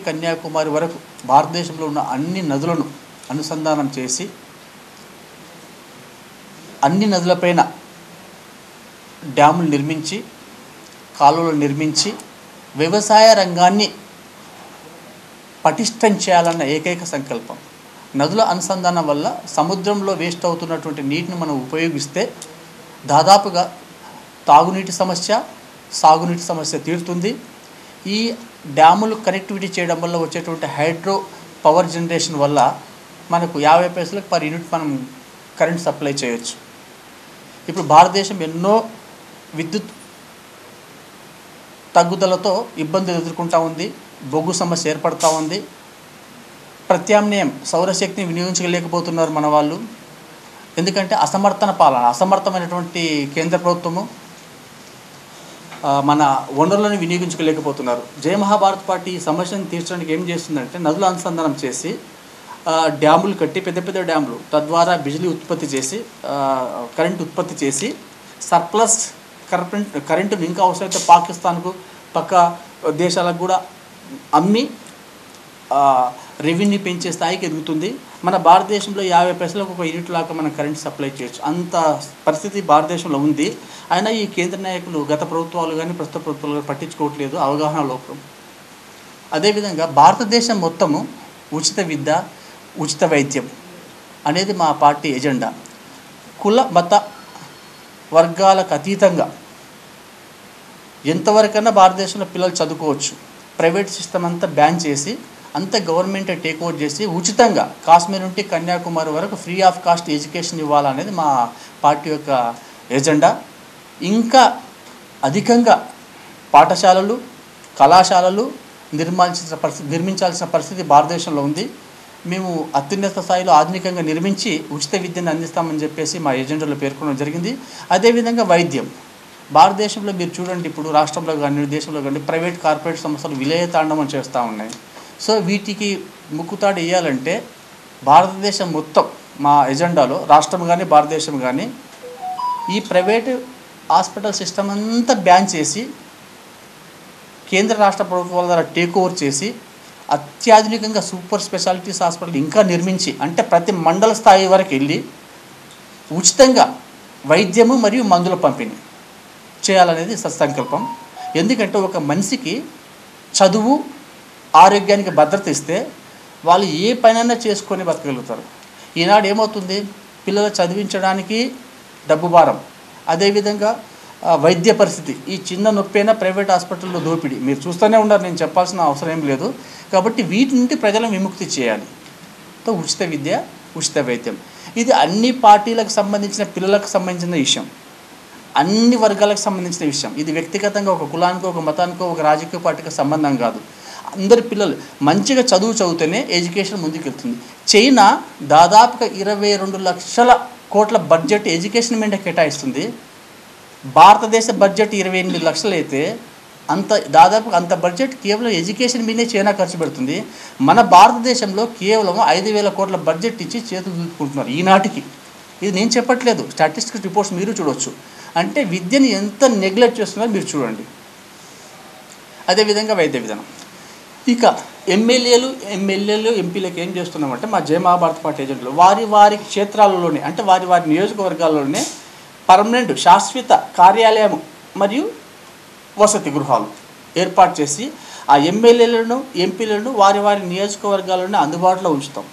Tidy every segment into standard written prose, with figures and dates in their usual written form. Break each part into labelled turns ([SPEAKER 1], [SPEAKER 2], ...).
[SPEAKER 1] కన్యాకుమారి వరకు భారతదేశంలో ఉన్న అన్ని నదులను అనుసంధానం చేసి అన్ని నదులపైన డ్యాములు నిర్మించి కాలువలు నిర్మించి వ్యవసాయ రంగాన్ని పటిష్టం చేయాలన్న ఏకైక సంకల్పం. నదుల అనుసంధానం వల్ల సముద్రంలో వేస్ట్ అవుతున్నటువంటి నీటిని మనం ఉపయోగిస్తే దాదాపుగా తాగునీటి సమస్య, సాగునీటి సమస్య తీరుతుంది. ఈ డ్యాములు కనెక్టివిటీ చేయడం వల్ల వచ్చేటువంటి హైడ్రో పవర్ జనరేషన్ వల్ల మనకు 50 పైసలకు పర్ యూనిట్ మనం కరెంట్ సప్లై చేయొచ్చు. ఇప్పుడు భారతదేశం ఎన్నో విద్యుత్ తగ్గుదలతో ఇబ్బందులు ఎదుర్కొంటూ ఉంది. బొగ్గు సమస్య ఏర్పడుతూ ఉంది. ప్రత్యామ్నాయం సౌరశక్తిని వినియోగించలేకపోతున్నారు మన వాళ్ళు. ఎందుకంటే అసమర్థమైనటువంటి కేంద్ర ప్రభుత్వము మన వనరులను వినియోగించుకోలేకపోతున్నారు. జయ మహాభారత్ పార్టీ ఈ సమస్యను తీర్చడానికి ఏం చేస్తుందంటే నదుల అనుసంధానం చేసి డ్యాములు కట్టి పెద్ద పెద్ద డ్యాములు తద్వారా బిజిలీ ఉత్పత్తి చేసి కరెంట్ ఉత్పత్తి చేసి సర్ప్లస్ కరెంటును ఇంకా అవసరమైతే పాకిస్తాన్కు పక్క దేశాలకు కూడా అమ్మి రెవెన్యూ పెంచే స్థాయికి ఎదుగుతుంది. మన భారతదేశంలో 50 పైసలకు ఒక యూనిట్ లాగా మనం కరెంట్ సప్లై చేయొచ్చు. అంత పరిస్థితి భారతదేశంలో ఉంది. అయినా ఈ కేంద్ర నాయకులు గత ప్రభుత్వాలు కానీ ప్రస్తుత ప్రభుత్వాలు కానీ పట్టించుకోవట్లేదు, అవగాహన లోపం. అదేవిధంగా భారతదేశం మొత్తము ఉచిత విద్య, ఉచిత వైద్యం అనేది మా పార్టీ ఎజెండా. కుల మత వర్గాలకు అతీతంగా ఎంతవరకైనా భారతదేశంలో పిల్లలు చదువుకోవచ్చు. ప్రైవేట్ సిస్టమ్ అంతా బ్యాన్ చేసి అంత గవర్నమెంటే టేక్ ఓవర్ చేసి ఉచితంగా కాశ్మీర్ నుండి కన్యాకుమారి వరకు ఫ్రీ ఆఫ్ కాస్ట్ ఎడ్యుకేషన్ ఇవ్వాలనేది మా పార్టీ యొక్క ఎజెండా. ఇంకా అధికంగా పాఠశాలలు, కళాశాలలు నిర్మించాల్సిన పరిస్థితి భారతదేశంలో ఉంది. మేము అత్యున్నత స్థాయిలో ఆధునికంగా నిర్మించి ఉచిత విద్యను అందిస్తామని చెప్పేసి మా ఎజెండాలో పేర్కొనడం జరిగింది. అదేవిధంగా వైద్యం భారతదేశంలో మీరు చూడండి, ఇప్పుడు రాష్ట్రంలో కానీ దేశంలో కానీ ప్రైవేట్ కార్పొరేట్ సంస్థలు విలయతాండవం చేస్తూ ఉన్నాయి. సో వీటికి ముక్కుతాడు వేయాలంటే భారతదేశం మొత్తం మా ఎజెండాలో రాష్ట్రం కానీ భారతదేశం కానీ ఈ ప్రైవేటు హాస్పిటల్ సిస్టమ్ అంతా బ్యాన్ చేసి కేంద్ర రాష్ట్ర ప్రభుత్వాల ద్వారా టేక్ ఓవర్ చేసి అత్యాధునికంగా సూపర్ స్పెషాలిటీస్ హాస్పిటల్ ఇంకా నిర్మించి అంటే ప్రతి మండల స్థాయి వరకు వెళ్ళి ఉచితంగా వైద్యము మరియు మందుల పంపిణీ చేయాలనేది సత్సంకల్పం. ఎందుకంటే ఒక మనిషికి చదువు, ఆరోగ్యానికి భద్రత ఇస్తే వాళ్ళు ఏ పనైనా చేసుకొని బతకగలుగుతారు. ఈనాడు ఏమవుతుంది, పిల్లలు చదివించడానికి డబ్బు భారం, అదేవిధంగా వైద్య పరిస్థితి, ఈ చిన్న నొప్పైనా ప్రైవేట్ హాస్పిటల్లో దోపిడీ మీరు చూస్తూనే ఉన్నారు, నేను చెప్పాల్సిన అవసరం ఏం లేదు. కాబట్టి వీటి నుండి ప్రజలను విముక్తి చేయాలి. ఉచిత విద్య, ఉచిత వైద్యం ఇది అన్ని పార్టీలకు సంబంధించిన పిల్లలకు సంబంధించిన విషయం, అన్ని వర్గాలకు సంబంధించిన విషయం. ఇది వ్యక్తిగతంగా ఒక కులానికో, ఒక మతానికో, ఒక రాజకీయ పార్టీకి సంబంధం కాదు. అందరి పిల్లలు మంచిగా చదివితేనే ఎడ్యుకేషన్ ముందుకెళ్తుంది. చైనా దాదాపుగా 22 లక్షల కోట్ల బడ్జెట్ ఎడ్యుకేషన్ మీద కేటాయిస్తుంది. భారతదేశ బడ్జెట్ 28 లక్షలు అయితే దాదాపుగా అంత బడ్జెట్ కేవలం ఎడ్యుకేషన్ మీదే చైనా ఖర్చు పెడుతుంది. మన భారతదేశంలో కేవలం 5,000 కోట్ల బడ్జెట్ ఇచ్చి చేతులు దులుపుకుంటున్నారు ఈనాటికి. ఇది నేను చెప్పట్లేదు, స్టాటిస్టిక్స్ రిపోర్ట్స్ మీరు చూడవచ్చు. అంటే విద్యను ఎంత నెగ్లెక్ట్ చేస్తున్నారో మీరు చూడండి. అదేవిధంగా వైద్య విధానం. ఇక ఎమ్మెల్యేలు ఎంపీలకు ఏం చేస్తున్నామంటే మా జయ మహాభారత్ పార్టీ ఏజెంట్లు వారి క్షేత్రాలలోనే అంటే వారి నియోజకవర్గాల్లోనే పర్మనెంట్ శాశ్వత కార్యాలయం మరియు వసతి గృహాలు ఏర్పాటు చేసి ఆ ఎమ్మెల్యేలను ఎంపీలను వారి నియోజకవర్గాల్లోనే అందుబాటులో ఉంచుతాం.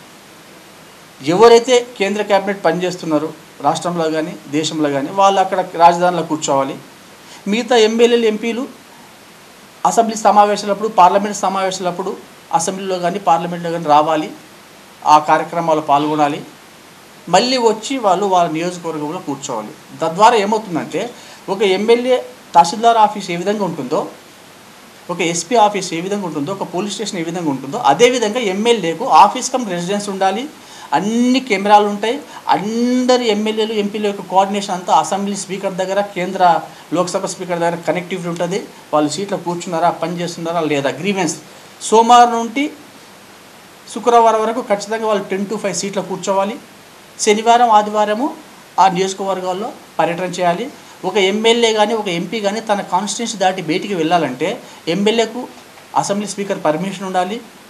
[SPEAKER 1] ఎవరైతే కేంద్ర క్యాబినెట్ పనిచేస్తున్నారో రాష్ట్రంలో కానీ దేశంలో కానీ వాళ్ళు అక్కడ రాజధానిలో కూర్చోవాలి. మిగతా ఎమ్మెల్యేలు ఎంపీలు అసెంబ్లీ సమావేశాలప్పుడు, పార్లమెంట్ సమావేశాలప్పుడు అసెంబ్లీలో కానీ పార్లమెంట్లో కానీ రావాలి, ఆ కార్యక్రమాల్లో పాల్గొనాలి. మళ్ళీ వచ్చి వాళ్ళ నియోజకవర్గంలో కూర్చోవాలి. తద్వారా ఏమవుతుందంటే ఒక ఎమ్మెల్యే తహసీల్దార్ ఆఫీస్ ఏ విధంగా ఉంటుందో, ఒక ఎస్పీ ఆఫీస్ ఏ విధంగా ఉంటుందో, ఒక పోలీస్ స్టేషన్ ఏ విధంగా ఉంటుందో అదేవిధంగా ఎమ్మెల్యేకు ఆఫీస్ కమ్ రెసిడెన్స్ ఉండాలి. అన్ని కెమెరాలు ఉంటాయి. అందరి ఎమ్మెల్యేలు ఎంపీల యొక్క కోఆర్డినేషన్ అంతా అసెంబ్లీ స్పీకర్ దగ్గర, కేంద్ర లోక్సభ స్పీకర్ దగ్గర కనెక్టివిటీ ఉంటుంది. వాళ్ళు సీట్లో కూర్చున్నారా, పని చేస్తున్నారా లేదా, గ్రీవెన్స్ సోమవారం నుండి శుక్రవారం వరకు ఖచ్చితంగా వాళ్ళు 10 to 5 సీట్లో కూర్చోవాలి. శనివారం ఆదివారము ఆ నియోజకవర్గాల్లో పర్యటన చేయాలి. ఒక ఎమ్మెల్యే కానీ ఒక ఎంపీ కానీ తన కాన్స్టిట్యున్సీ దాటి బయటికి వెళ్ళాలంటే ఎమ్మెల్యేకు అసెంబ్లీ స్పీకర్ పర్మిషన్ ఉండాలి,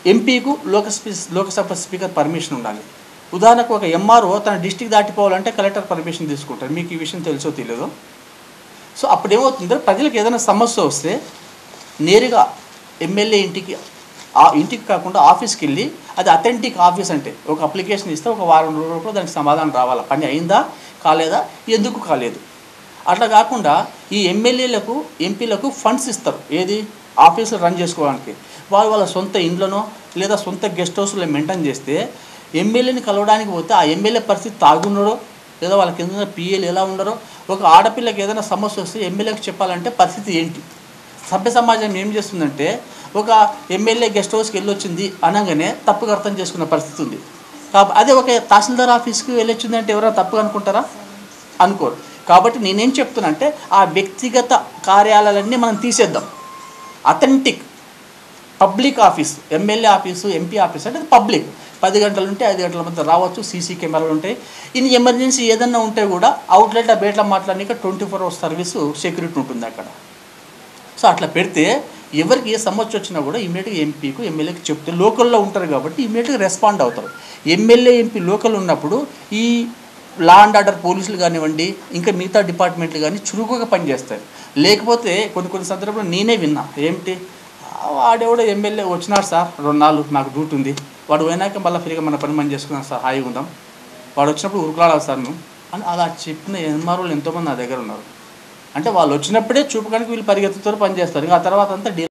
[SPEAKER 1] ఎంపీకు లోకసభ స్పీకర్ పర్మిషన్ ఉండాలి. ఉదాహరణకు ఒక ఎంఆర్ఓ తన డిస్టిక్ దాటిపోవాలంటే కలెక్టర్ పర్మిషన్ తీసుకుంటారు. మీకు ఈ విషయం తెలుసో తెలియదో. సో అప్పుడు ఏమవుతుందో ప్రజలకు ఏదైనా సమస్య వస్తే నేరుగా ఎమ్మెల్యే ఇంటికి కాకుండా ఆఫీస్కి వెళ్ళి, అది అథెంటిక్ ఆఫీస్ అంటే ఒక అప్లికేషన్ ఇస్తే ఒక వారం రోజుల్లో దానికి సమాధానం రావాలా, పని అయిందా కాలేదా, ఎందుకు కాలేదు. అట్లా కాకుండా ఈ ఎమ్మెల్యేలకు ఎంపీలకు ఫండ్స్ ఇస్తారు, ఏది ఆఫీసులు రన్ చేసుకోవడానికి. వాళ్ళ సొంత ఇండ్లనో లేదా సొంత గెస్ట్ హౌస్లో మెయింటైన్ చేస్తే ఎమ్మెల్యేని కలవడానికి పోతే ఆ ఎమ్మెల్యే పరిస్థితి తాగున్నాడో లేదా వాళ్ళకి ఏదైనా పిఏలు ఎలా ఉండరో, ఒక ఆడపిల్లకి ఏదైనా సమస్య వస్తే ఎమ్మెల్యేకి చెప్పాలంటే పరిస్థితి ఏంటి. సభ్య సమాజం ఏం చేస్తుందంటే ఒక ఎమ్మెల్యే గెస్ట్ హౌస్కి వెళ్ళొచ్చింది అనగానే తప్పుగా అర్థం చేసుకున్న పరిస్థితి ఉంది. అదే ఒక తహసీల్దార్ ఆఫీస్కి వెళ్ళొచ్చింది అంటే ఎవరైనా తప్పుగా అనుకుంటారా? అనుకోరు. కాబట్టి నేనేం చెప్తున్నా అంటే ఆ వ్యక్తిగత కార్యాలయాలన్నీ మనం తీసేద్దాం. Authentic public office, MLA office MP office అంటే అది పబ్లిక్. 10 గంటల నుండి 5 గంటల మధ్య రావచ్చు, సీసీ కెమెరాలు ఉంటాయి. ఇన్ ఎమర్జెన్సీ ఏదన్నా ఉంటే కూడా అవుట్లెట్ బయట మాట్లాడడానికి 24 hours సర్వీసు సెక్యూరిటీ ఉంటుంది అక్కడ. సో అట్లా పెడితే ఎవరికి ఏ సమస్య వచ్చినా కూడా ఇమీడియట్గా ఎంపీకు ఎమ్మెల్యేకి చెప్తే లోకల్లో ఉంటారు కాబట్టి ఇమీడియట్గా రెస్పాండ్ అవుతారు. ఎమ్మెల్యే ఎంపీ లోకల్ ఉన్నప్పుడు ఈ లా అండ్ ఆర్డర్ పోలీసులు కానివ్వండి, ఇంకా మిగతా డిపార్ట్మెంట్లు కానీ చురుకుగా పనిచేస్తారు. లేకపోతే కొన్ని సందర్భంలో నేనే విన్నా, ఏమిటి వాడెవడో ఎమ్మెల్యే వచ్చినాడు సార్ 2 నాళ్ళు నాకు డ్యూటీ ఉంది, వాడు పోయినాక మళ్ళీ ఫ్రీగా మన పని మనం చేసుకున్నాం సార్, హాయిగా ఉందాం, వాడు వచ్చినప్పుడు ఉరుకులాడాలి సార్ నువ్వు అని అలా చెప్పిన ఎంఆర్ఓలు ఎంతోమంది నా దగ్గర ఉన్నారు. అంటే వాళ్ళు వచ్చినప్పుడే చూపడానికి వీళ్ళు పరిగెత్తుతారు, పని చేస్తారు. ఇంకా ఆ తర్వాత అంతా